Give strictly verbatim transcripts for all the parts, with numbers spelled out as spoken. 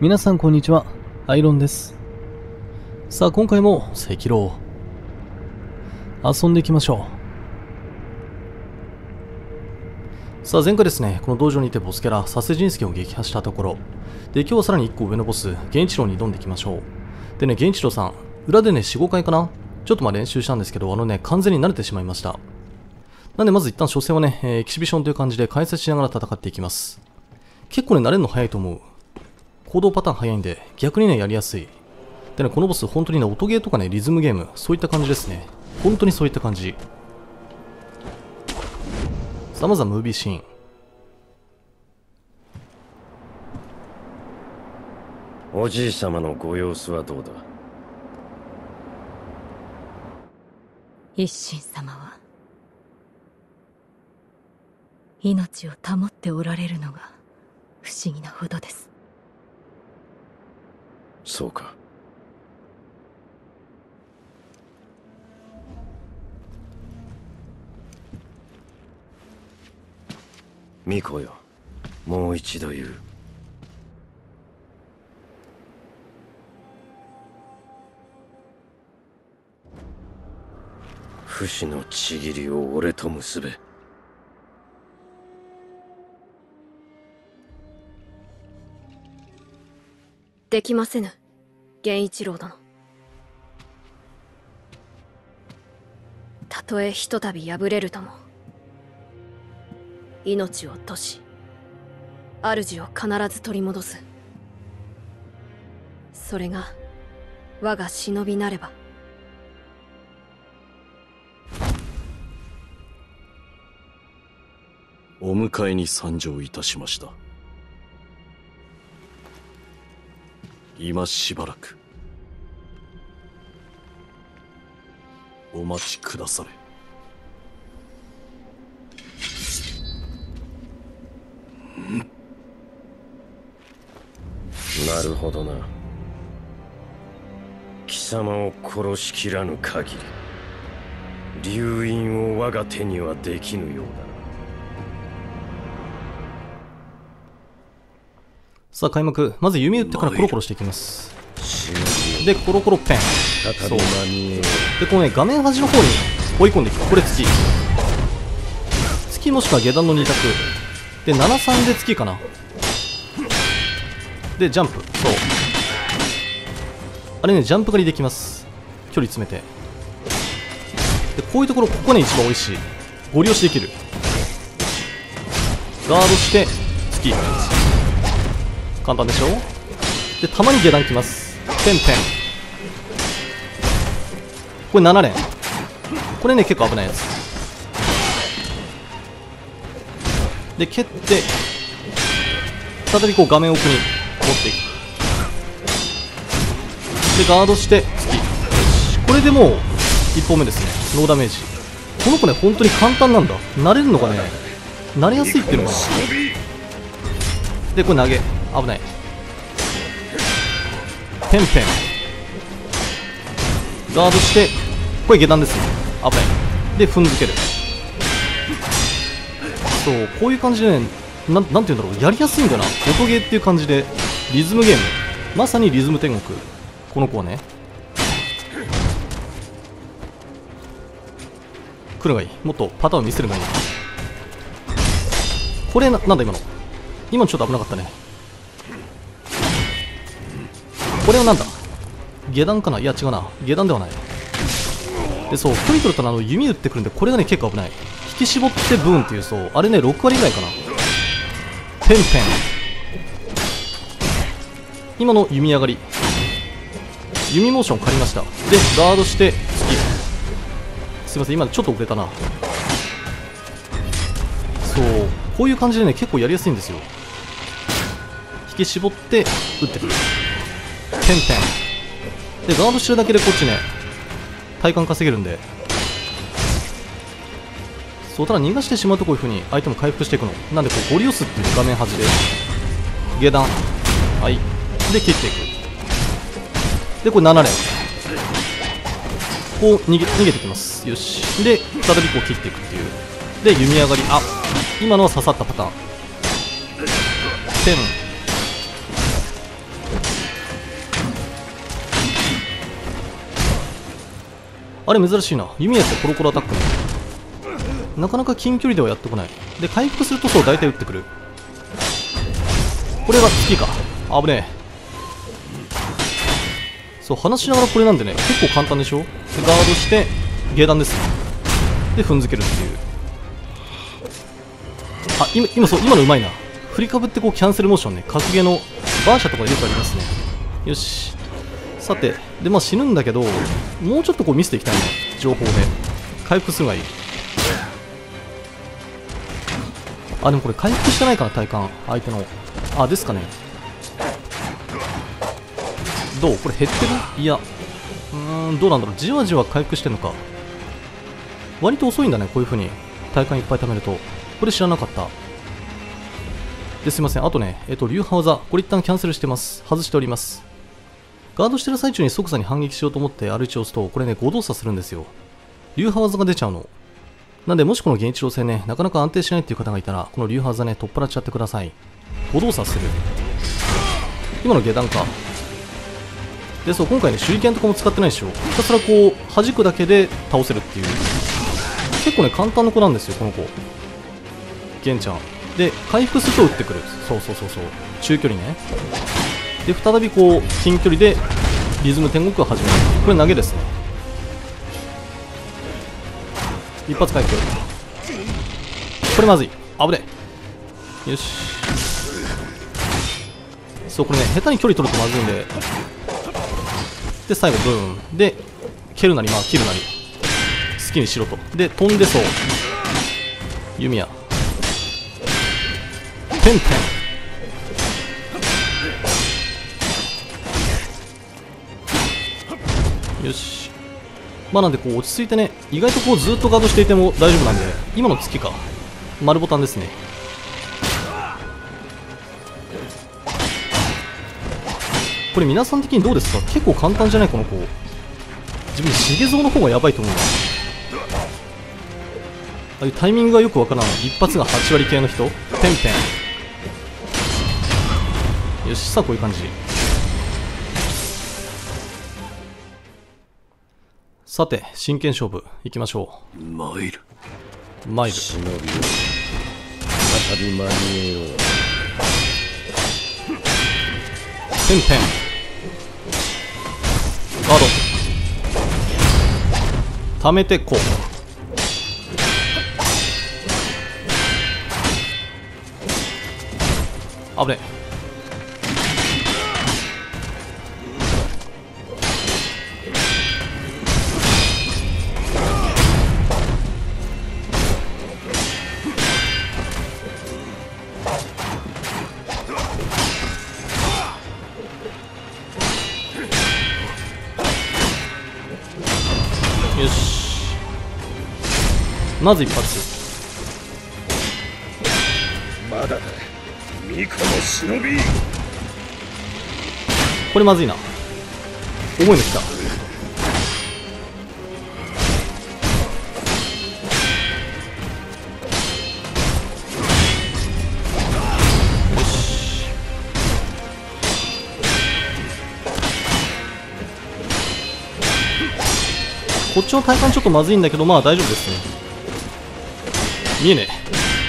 皆さんこんにちは、アイロンです。さあ今回も赤狼遊んでいきましょう。さあ前回ですね、この道場にいてボスキャラサセジンスケを撃破したところで、今日はさらにいっこ上のボス源一郎に挑んでいきましょう。でね、源一郎さん裏でね よん、ごかいかな、ちょっとまあ練習したんですけど、あのね完全に慣れてしまいました。なんでまず一旦初戦はね、えー、エキシビションという感じで解説しながら戦っていきます。結構ね慣れるの早いと思う。行動パターン早いんで逆にねやりやすい。でね、このボス本当にね音ゲーとかねリズムゲームそういった感じですね。本当にそういった感じ。さあまずはムービーシーン。 おじい様のご様子はどうだ。 一心様は命を保っておられるのが不思議なほどです。 そうか。巫女よ、もう一度言う。不死のちぎりを俺と結べ。 できませぬ、源一郎殿。たとえひとたび敗れるとも、命を落とし主を必ず取り戻す。それが我が忍びなれば。 お迎えに参上いたしました。今しばらくお待ちくだされ。 なるほどな。貴様を殺しきらぬ限り流印を我が手にはできぬようだ。 さあ開幕、まず弓打ってからコロコロしていきます。でコロコロペン、そうでこのね画面端の方に追い込んでいく。これ月月もしくは下段のに択でななさんで月かな。でジャンプ、そうあれねジャンプ狩りできます。距離詰めて、でこういうところここね一番美味しい。ゴリ押しできる。ガードして月、簡単でしょ。でたまに下段きます。ペンペン、これなな連、これね結構危ないやつで蹴って、再びこう画面奥に持っていく。でガードして突き、これでもういっぽんめですね。ノーダメージ。この子ね本当に簡単なんだ。慣れるのがね慣れやすいっていうのかな。でこれ投げ危ない。ペンペンガードして、これ下段ですね。危ない。で踏んづける。そうこういう感じでね、な ん, なんていうんだろう、やりやすいんだな。音ゲーっていう感じでリズムゲーム、まさにリズム天国。この子はね来るがいい。もっとパターンを見せるがいい。これ な, なんだ今の今のちょっと危なかったね。これはなんだ下段かな。いや違うな、下段ではない。でそう距離取るとあの弓打ってくるんで、これがね結構危ない。引き絞ってブーンっていう、そうあれねろく割ぐらいかな。ペンペン、今の弓上がり、弓モーション借りました。でガードして突き、すいません今ちょっと遅れたな。そうこういう感じでね結構やりやすいんですよ。引き絞って打ってくる。ペンペンでガードしてるだけでこっちね体感稼げるんで。そうただ逃がしてしまうとこういう風に相手も回復していくのなんで、こうゴリ押すっていう画面端で下段、はいで切っていく。でこれなな連、こう逃げ逃げてきます。よしで再びこう切っていくっていう。で弓上がり、あ今のは刺さったパターン。ペンあれ珍しいな。弓矢ってコロコロアタックね。なかなか近距離ではやってこない。で、回復するとそう大体撃ってくる。これが月か。危ねえ。そう、話しながらこれなんでね、結構簡単でしょ。で、ガードして、下段ですね。で、踏んづけるっていう。あ、今、今そう、今のうまいな。振りかぶってこうキャンセルモーションね。格ゲーのバーシャとかでよくありますね。よし。さて、で、まあ死ぬんだけど、もうちょっとこう見せていきたいね。情報で。回復するのがいい。あ、でもこれ回復してないかな、体感。相手の。あ、ですかね。どうこれ減ってる？いや。うーん、どうなんだろう。じわじわ回復してんのか。割と遅いんだね、こういう風に。体感いっぱい貯めると。これ知らなかった。ですいません。あとね、えっと、流派技。これ一旦キャンセルしてます。外しております。ガードしてる最中に即座に反撃しようと思って アールワン を押すと、これね、ご動作するんですよ。流派技が出ちゃうの。なんで、もしこの現地路戦ね、なかなか安定しないっていう方がいたら、この流派技ね、取っ払っちゃってください。ご動作する。今の下段か。で、そう、今回ね、手裏剣とかも使ってないでしょ。ひたすらこう、弾くだけで倒せるっていう。結構ね、簡単な子なんですよ、この子。ゲンちゃん。で、回復すると撃ってくる。そうそうそうそう。中距離ね。で、再びこう、近距離で、リズム天国を始める。これ投げですね。一発回復。これまずい。危ねえ。よし。そう、これね、下手に距離取るとまずいんで。で、最後、ブーン。で、蹴るなり、まあ、切るなり。好きにしろと。で、飛んでそう。弓矢。ペンペン。よし。まあなんでこう落ち着いてね、意外とこうずっとガードしていても大丈夫なんで、今の月か。丸ボタンですね。これ皆さん的にどうですか？結構簡単じゃないこの子。自分、シゲゾウの方がやばいと思うな。ああいうタイミングがよくわからない。一発がはち割系の人。ペンペン。よし、さあこういう感じ。さて、真剣勝負、いきましょう。参る。 参る。 忍びよ。再び間に合おう。 ペンペン。ガード。溜めてこう。危ねえ。よし。まず一発。 まだだ。巫女の忍び。 これまずいな。重いの来た。よし。こっちの体感ちょっとまずいんだけど、まあ大丈夫ですね。見えねえ。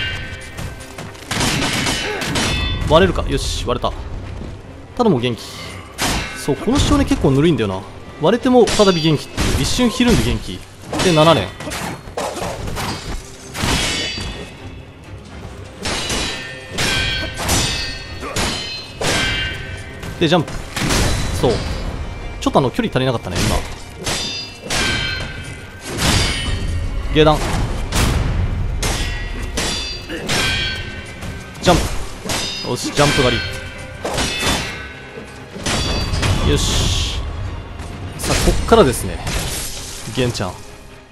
割れるか。よし、割れた。ただもう元気。そう、この主張ね、結構ぬるいんだよな。割れても再び元気っていう。一瞬ひるんで元気。で、なな連。で、ジャンプ。そう。ちょっとあの、距離足りなかったね、今。下段。ジャンプ。よし、ジャンプ狩り。よし。さあ、こっからですね。ゲンちゃん。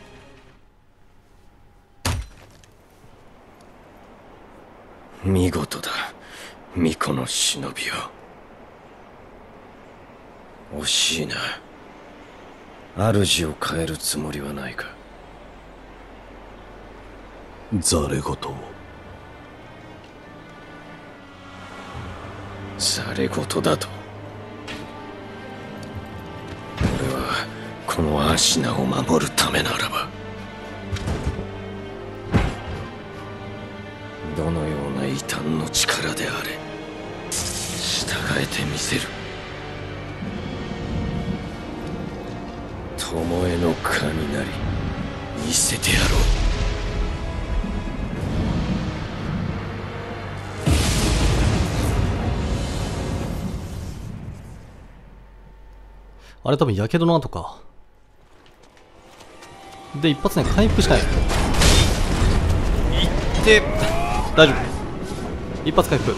見事だ。巫女の忍びよ。惜しいな。主を変えるつもりはないか。 ざれ言を。 ざれ言だと。俺はここのアシナを守るためならば、どのような異端の力であれ従えてみせる。巴の雷見せてやろう。 あれ多分やけどの後か。で一発ね回復したい。いって大丈夫。一発回復。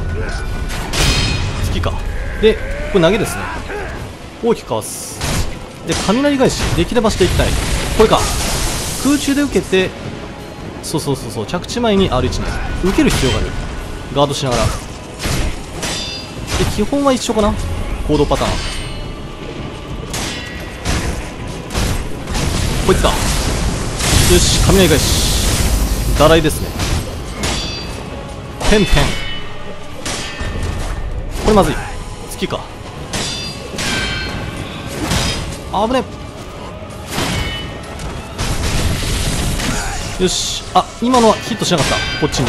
月か。でこれ投げですね。大きくかわす。で雷返しできればしていきたい。これか。空中で受けて、そうそうそうそう、着地前に アールワン ね受ける必要がある。ガードしながら。で基本は一緒かな、行動パターン。こいつか。よし、雷返しだらいですね。ペンペン、これまずい。月か。あぶね。よし、あ、今のはヒットしなかった。こっちに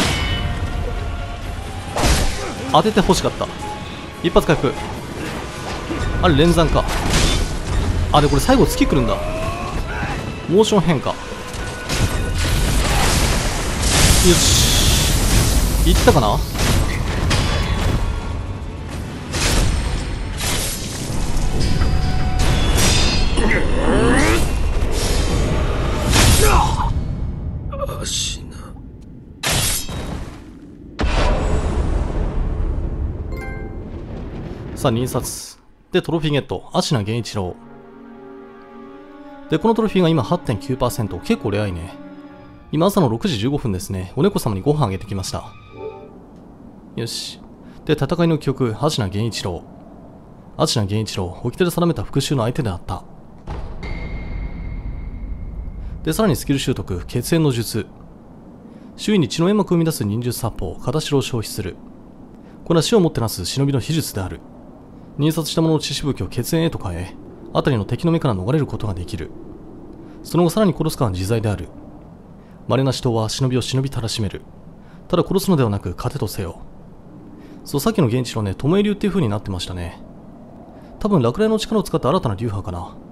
当てて欲しかった。一発回復。あれ連残か。あ、でこれ最後月来るんだ。モーション変化。よし、いったかな。 アシナ。 さあに冊でトロフィーゲット。アシナ源一郎で、このトロフィーが今 はちてんきゅうパーセント、 結構レアいね。今朝のろくじじゅうごふんですね。お猫様にご飯あげてきました。よし。で戦いの記憶、アシナ源一郎。アシナ源一郎、掟で定めた復讐の相手であった。でさらにスキル習得、血縁の術。周囲に血の煙幕を生み出す忍術殺法、片白を消費する。これは死をもってなす忍びの秘術である。忍殺した者の血しぶきを血縁へと変え、あたりの敵の目から逃れることができる。その後さらに殺すかは自在である。稀な死闘は忍びを忍びたらしめる。ただ殺すのではなく糧とせよ。そう、さっきの源一郎ね、巴流っていう風になってましたね。多分落雷の力を使った新たな流派かな。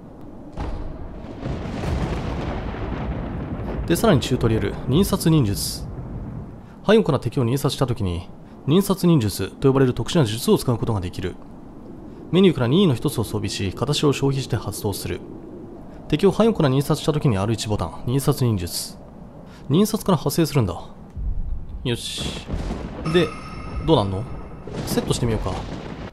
でさらにチュートリアル、忍殺忍術。背後から敵を忍殺したときに忍殺忍術と呼ばれる特殊な術を使うことができる。メニューから任意の一つを装備し、片手を消費して発動する。敵を背後から忍殺したときに アールワン ボタン、忍殺忍術。忍殺から派生するんだ。よし。でどうなんの。セットしてみようか。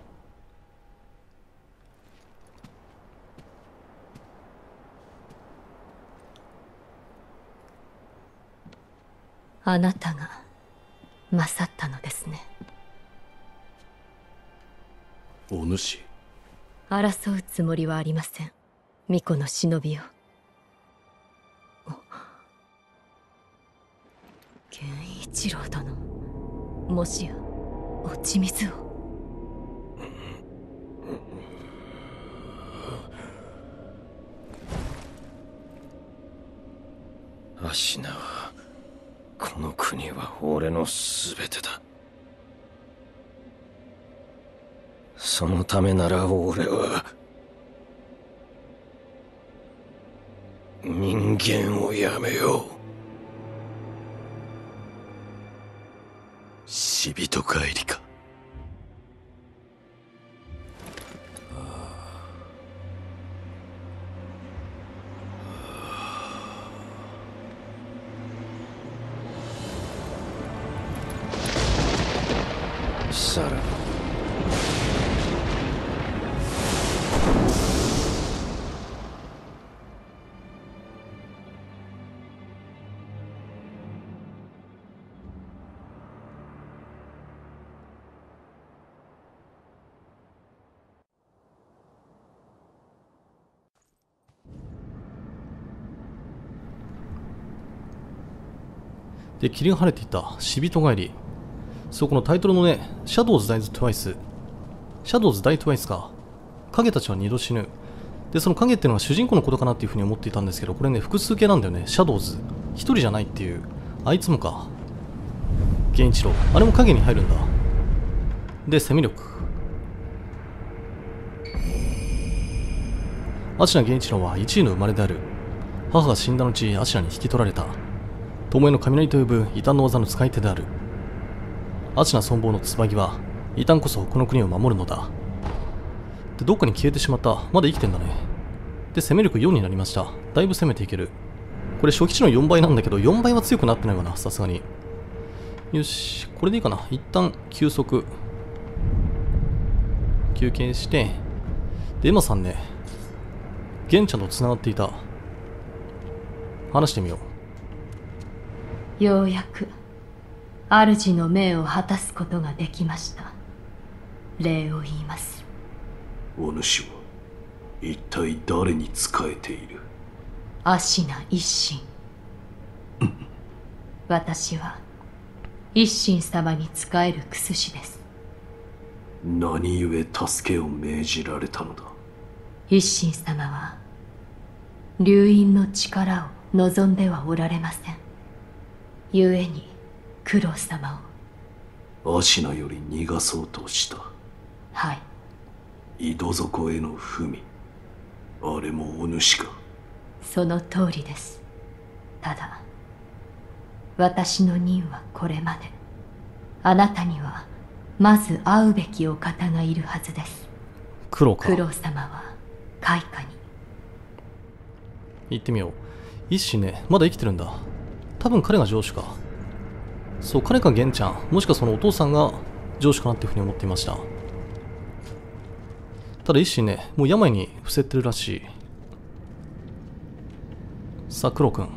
あなたが勝ったのですね。 お主。 争うつもりはありません。巫女の忍びよ。源一郎殿、もしや落ち水を。 アシナは、この国は俺のすべてだ。そのためなら俺は人間をやめよう。 死人帰りか。 さらばで霧が晴れていた死人帰り。そう、このタイトルのね、シャドウズ・ダイズ・トゥワイス。シャドウズ・ダイ・トゥワイスか。影たちは二度死ぬ。 で、その影っていうのは主人公のことかなっていうふうに思っていたんですけど、これね、複数形なんだよね。シャドウズ。一人じゃないっていう。あいつもか。源一郎。あれも影に入るんだ。で、攻め力。芦名源一郎は一位の生まれである。母が死んだ後、芦名に引き取られた。巴の雷と呼ぶ異端の技の使い手である。芦名存亡の椿は、異端こそこの国を守るのだ。で、どっかに消えてしまった。まだ生きてんだね。で、攻め力よんになりました。だいぶ攻めていける。これ初期値のよんばいなんだけど、よんばいは強くなってないわな、さすがに。よし、これでいいかな。一旦休息。休憩して、で、エマさんね、ゲンちゃんと繋がっていた。話してみよう。ようやく、主の命を果たすことができました。礼を言います。 お主は一体誰に仕えている？ 芦名一心。私は一心様に仕える薬師です。 何故助けを命じられたのだ？ 一心様は流因の力を望んではおられません。故に九郎様を芦名より逃がそうとした。 はい。 井戸底への文、あれもお主か？ その通りです。ただ私の任はこれまで。あなたにはまず会うべきお方がいるはずです。 黒か。 九郎様は開花に行ってみよう。一心ね、まだ生きてるんだ。多分彼が上司か。そう、彼か玄ちゃん、もしくはそのお父さんが上司かなっていうふうに思っていました。ただ一心ね、もう病に伏せてるらしい。さあ、黒くん。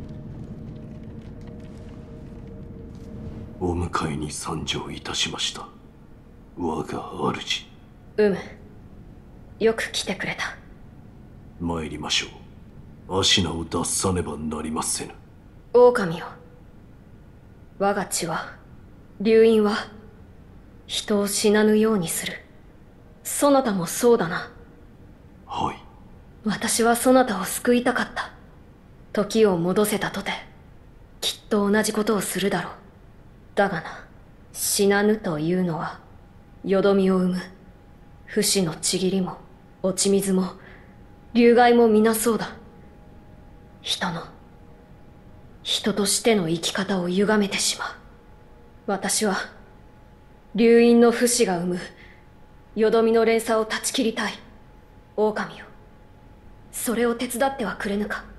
お迎えに参上いたしました。我が主。 うむ。よく来てくれた。 参りましょう。芦名を脱さねばなりませぬ。 狼よ。我が血は、流因は、人を死なぬようにする。そなたもそうだな。 はい。 私はそなたを救いたかった。時を戻せたとて、きっと同じことをするだろう。だがな、死なぬというのは、よどみを生む。不死のちぎりも、落ち水も、流害も皆そうだ。人の、人としての生き方を歪めてしまう。私は、流因の不死が生む、よどみの連鎖を断ち切りたい。狼よ。それを手伝ってはくれぬか。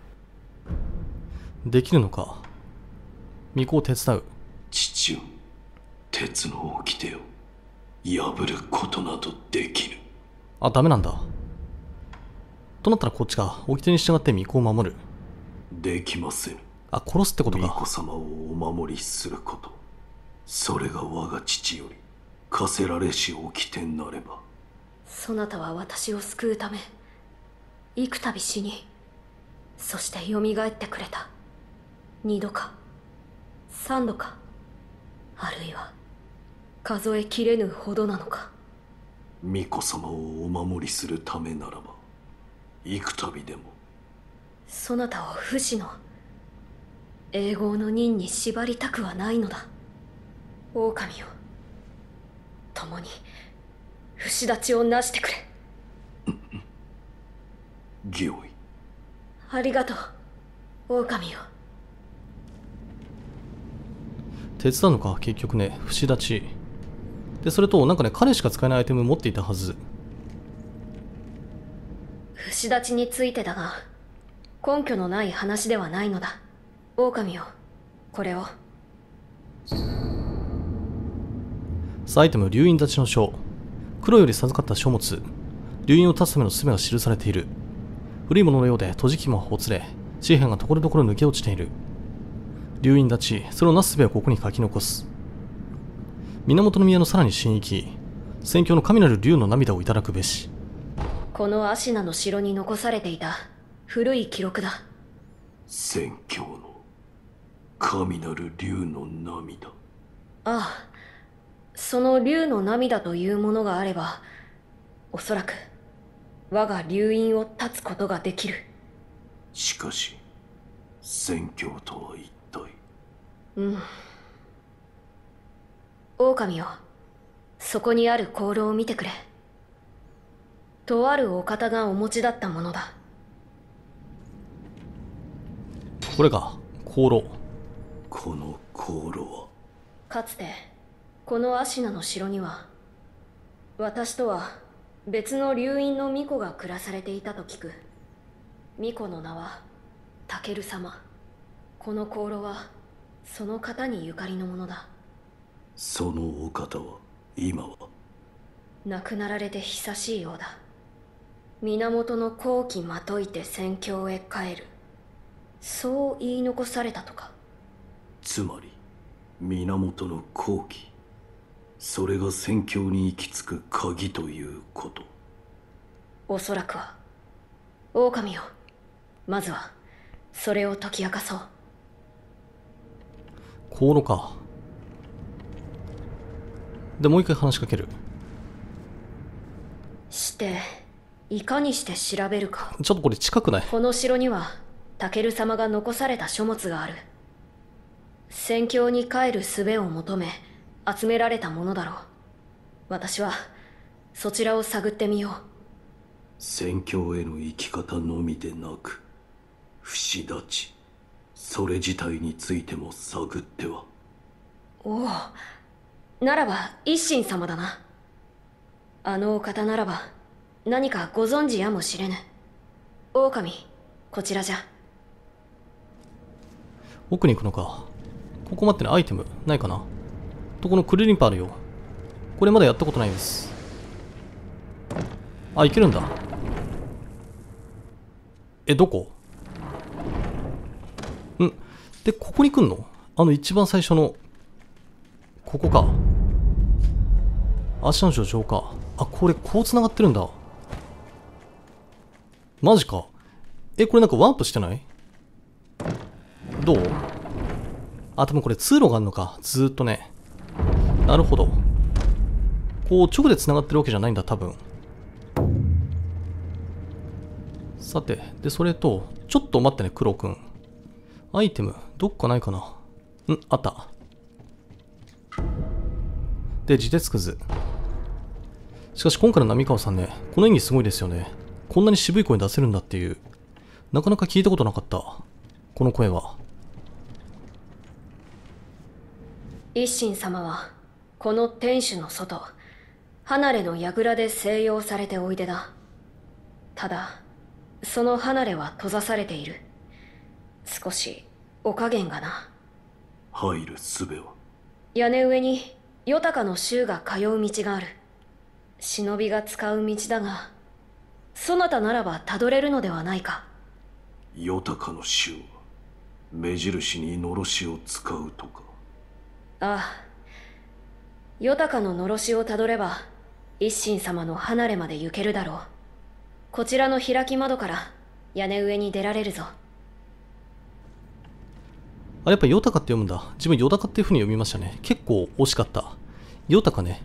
できるのか。巫女を手伝う。 父上、鉄の掟を破ることなどできぬ。 あ、ダメなんだ。となったらこっちか。掟に従って巫女を守る。 できませぬ。 あ、殺すってこと巫か。 女様をお守りすること、それが我が父より課せられし掟なれば。 そなたは私を救うため、幾度死に、そして蘇ってくれた。二度か、三度か、あるいは数えきれぬほどなのか。 巫女様をお守りするためならば幾度でも。 そなたを不死の永劫の任に縛りたくはないのだ。狼よ、共に不死立ちをなしてくれ。 御意。 ありがとう、狼よ。 手伝うのか、結局ね。不死立ち。で、それと、なんかね、彼しか使えないアイテム持っていたはず。 不死立ちについてだが、根拠のない話ではないのだ。狼よ、これを。 さあ、アイテム、流因立ちの書。黒より授かった書物。流因を断つための術が記されている。古いもののようで、閉じきもほつれ、紙片がところどころ抜け落ちている。流因立ち、それをなす術をここに書き残す。源宮のさらに神域、戦況の神なる竜の涙をいただくべし。 この芦名の城に残されていた古い記録だ。 戦況の神なる竜の涙。 ああ、その竜の涙というものがあれば、おそらく我が流院を断つことができる。 しかし宣教とは一体。 うん。狼よ、そこにある香炉を見てくれ。とあるお方がお持ちだったものだ。 これが香炉。 この香炉はかつてこのアシナの城には私とは別の流院の巫女が暮らされていたと聞く。巫女の名はタケル様。この香炉はその方にゆかりのものだ。 そのお方は今は亡くなられて久しいようだ。源の好機まといて宣教へ帰る、そう言い残されたとか。 つまり源の好機、それが宣教に行き着く鍵ということ。 おそらくは。狼よ、まずはそれを解き明かそう。 香炉か。でもう一回話しかける。 していかにして調べるか。 ちょっとこれ近くない？ この城にはタケル様が残された書物がある。宣教に帰る術を求め集められたものだろう。私はそちらを探ってみよう。 宣教への生き方のみでなく不死立ち、それ自体についても探っては。 おお、ならば一心様だな。あのお方ならば何かご存知やもしれぬ。狼、こちらじゃ。 奥に行くのか。ここ待ってね、アイテムないかな。とこのクルリンパあるよ。これまだやったことないです。あ、いけるんだ。え、どこんで、ここに来んの？あの一番最初のここか。アシャン城城か。あ、これこう繋がってるんだ。マジか。え、これなんかワープしてない？どう？あ、多分これ通路があるのか。ずーっとね。なるほど。こう直で繋がってるわけじゃないんだ、多分。さて、で、それと、ちょっと待ってね、クロくん。アイテム、どっかないかな。ん、あった。で、自鉄くず。しかし今回の浪川さんね、この演技すごいですよね。こんなに渋い声出せるんだっていう。なかなか聞いたことなかった。この声は。 一心様はこの天守の外、離れの櫓で静養されておいでだ。ただその離れは閉ざされている。少しお加減がな。 入る術は？ 屋根上にヨタカの衆が通う道がある。忍びが使う道だが、そなたならばたどれるのではないか。 ヨタカの衆は目印にのろしを使うとか？ ああ、ヨタカののろしをたどれば一心様の離れまで行けるだろう。こちらの開き窓から屋根上に出られるぞ。 あ、やっぱヨタカって読むんだ。自分ヨタカっていう風に読みましたね。結構惜しかった。ヨタカね。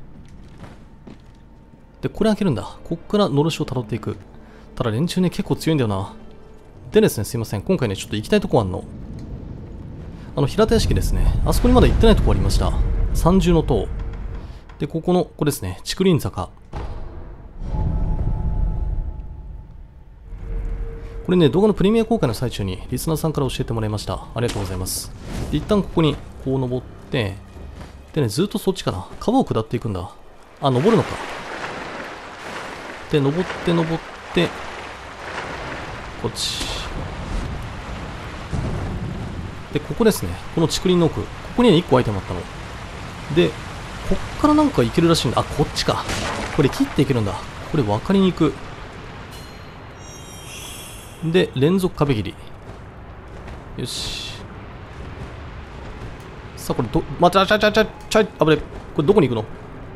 で、これ開けるんだ。こっからのろしを辿っていく。ただ連中ね、結構強いんだよな。でですね、すいません。今回ね、ちょっと行きたいとこあんの。あの、平田屋敷ですね。あそこにまだ行ってないとこありました。三重の塔。で、ここの、これですね。竹林坂。これね、動画のプレミア公開の最中にリスナーさんから教えてもらいました。ありがとうございます。で、一旦ここにこう登って、でね、ずっとそっちかな。川を下っていくんだ。あ、登るのか。で、登って登って、こっち。で、ここですね。この竹林の奥。ここにね、いっこアイテムあったの。で、こっからなんか行けるらしいんだ。あ、こっちか。これ切っていけるんだ。これ分かりにくい。で、連続壁切り。よし。さあ、これど、ま、ちゃちゃちゃちゃちゃ、あぶね。これどこに行くの？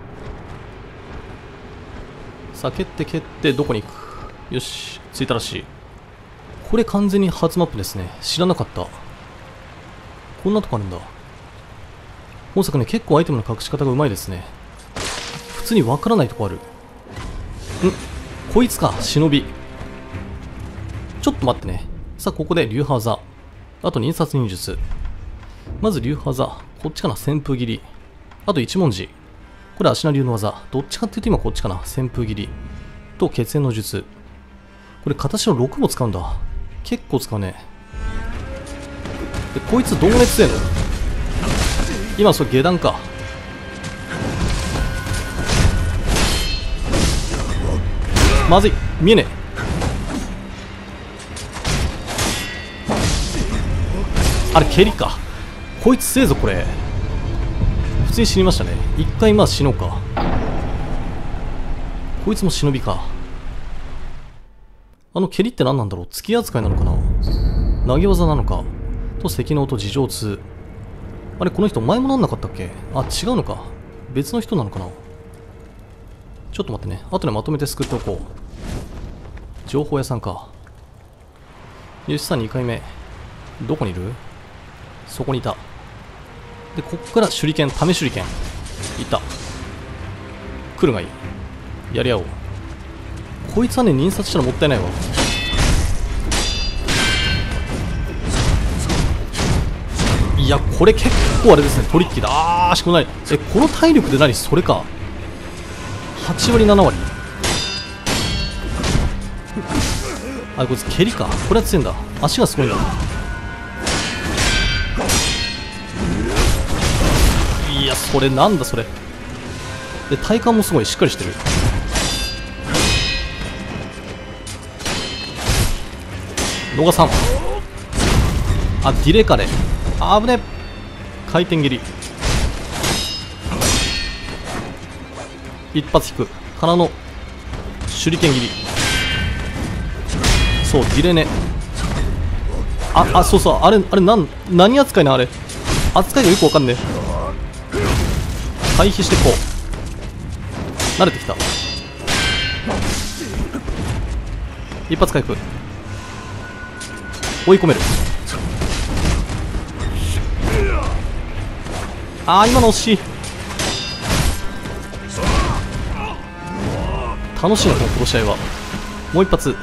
さあ、蹴って蹴って、どこに行く？よし。着いたらしい。これ完全に初マップですね。知らなかった。こんなとこあるんだ。本作ね、結構アイテムの隠し方がうまいですね。普通にわからないとこある。ん？ こいつか、忍び。ちょっと待ってね。さあ、ここで流派技。あと、忍殺忍術。まず、流派技。こっちかな、旋風斬り。あと、一文字。これ、芦名流の技。どっちかっていうと今こっちかな、旋風斬り。と、血縁の術。これ、形のろくも使うんだ。結構使うね。で、こいつどんぐらい強いの？今、それ下段か。まずい、見えねえ。あれ蹴りか。こいつ強えぞこれ。普通に死にましたね。一回まあ死のうか。こいつも忍びか。あの蹴りって何なんだろう。突き扱いなのかな、投げ技なのか。と赤能と事情通。あれこの人前もなんなかったっけ。あ、違うのか。別の人なのかな。ちょっと待ってね。後でまとめて救っておこう。情報屋さんか。よし、さあにかいめ。どこにいる？そこにいた。で、こっから手裏剣、試し手裏剣。いった。来るがいい。やり合おう。こいつはね、忍殺したらもったいないわ。いや、これ結構あれですね。トリッキーだ。あー、しかもない。え、この体力で何それか。はちわりななわり。あ、こいつ蹴りか。これは強いんだ。足がすごいんだ。いや、それなんだそれ。で、体幹もすごいしっかりしてる。逃さん。あ、ディレイカレー。あぶね。回転蹴り。一発引くからの手裏剣切り。そう、ディレね。あ、あ、そうそう、あれ、あれ、なん、何扱いな、あれ。扱いがよくわかんねえ。回避してこう。慣れてきた。一発回復。追い込める。あー、今の惜しい。楽しいな、この殺し合いは。もう一発。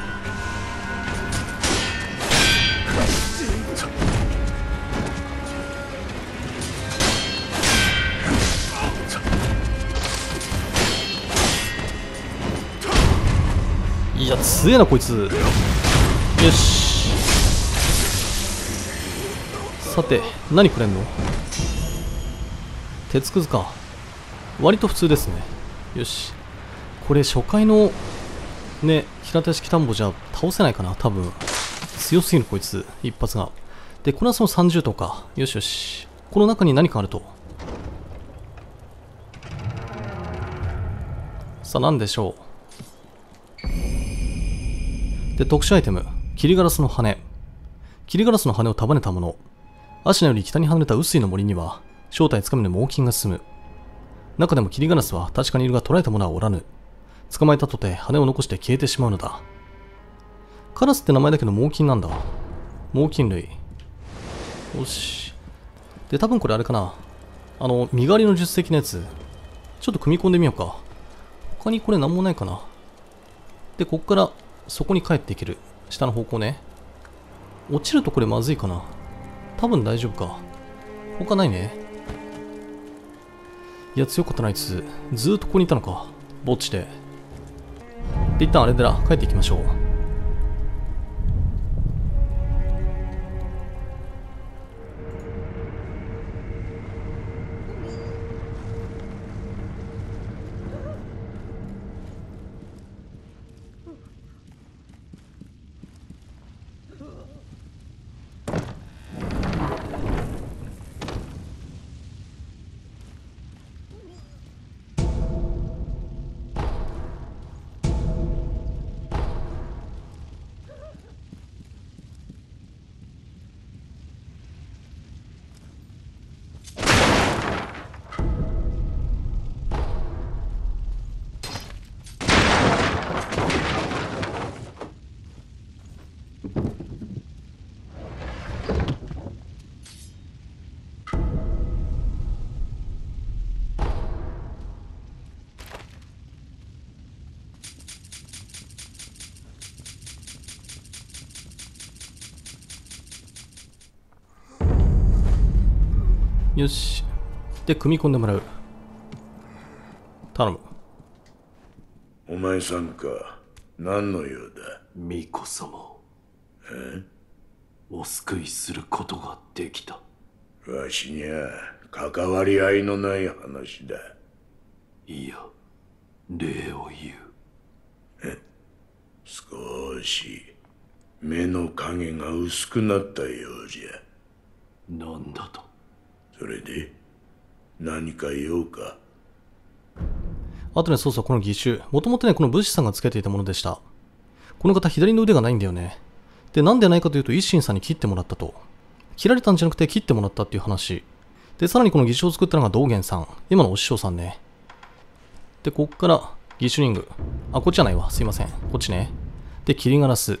いや、強えなこいつ。よし。さて、何くれんの？鉄くずか。割と普通ですね。よし。これ初回のね、平手式田んぼじゃ倒せないかな多分。強すぎるこいつ、一発が。で、これはそのさんじゅうとうか。よしよし。この中に何かあると。さあ、何でしょう。で、特殊アイテム。切りガラスの羽。切りガラスの羽を束ねたもの。アシナより北に離れた臼井の森には、正体つかめぬ猛禽が住む。中でも切りガラスは確かにいるが捕らえた者はおらぬ。捕まえたとて羽を残して消えてしまうのだ。カラスって名前だけど猛禽なんだ。猛禽類。よし。で、多分これあれかな。あの、身代わりの術的なやつ。ちょっと組み込んでみようか。他にこれなんもないかな。で、こっからそこに帰っていける。下の方向ね。落ちるとこれまずいかな。多分大丈夫か。他ないね。いや、強かったなあいつ。ずーっとここにいたのか。ぼっちで。で、一旦あれでら、帰っていきましょう。 よし。で、組み込んでもらう。頼む。 お前さんか。何の用だ。 巫女様。えお救いすることができた。 わしにゃ関わり合いのない話だ。 いや、礼を言う。 少し目の影が薄くなったようじゃ。 なんだと。 それで何か用か。 あとね、そうそう、この義手。もともとね、この武士さんがつけていたものでした。この方、左の腕がないんだよね。で、なんでないかというと、一心さんに切ってもらったと。切られたんじゃなくて切ってもらったっていう話。で、さらにこの義手を作ったのが道元さん。今のお師匠さんね。で、こっから、義手リング。あ、こっちじゃないわ。すいません。こっちね。で、切りガラス。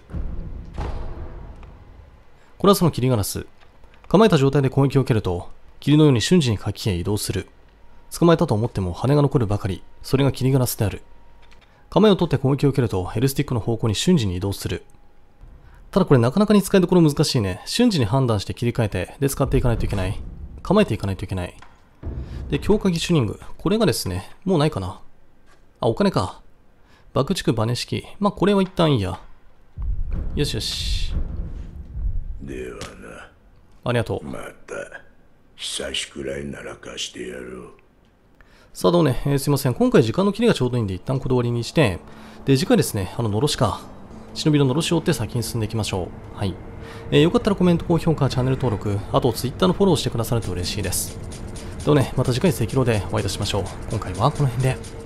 これはその切りガラス。構えた状態で攻撃を受けると、霧のように瞬時に火器へ移動する。捕まえたと思っても羽が残るばかり。それが切りガラスである。構えを取って攻撃を受けると、Lスティックの方向に瞬時に移動する。ただこれなかなかに使いどころ難しいね。瞬時に判断して切り替えて、で使っていかないといけない。構えていかないといけない。で、強化義手リング。これがですね、もうないかな。あ、お金か。爆竹バネ式。まあ、これは一旦いいや。よしよし。 ではな。 ありがとう。 また、久しくらいならかしてやろう。 さあどうもね、えー、すいません。今回時間の切りがちょうどいいんで一旦これ終わりにして、で、次回ですね、あの、のろしか。忍びののろしを追って先に進んでいきましょう。はい。えー、よかったらコメント、高評価、チャンネル登録、あと Twitter のフォローしてくださると嬉しいです。ではね、また次回赤狼でお会いいたしましょう。今回はこの辺で。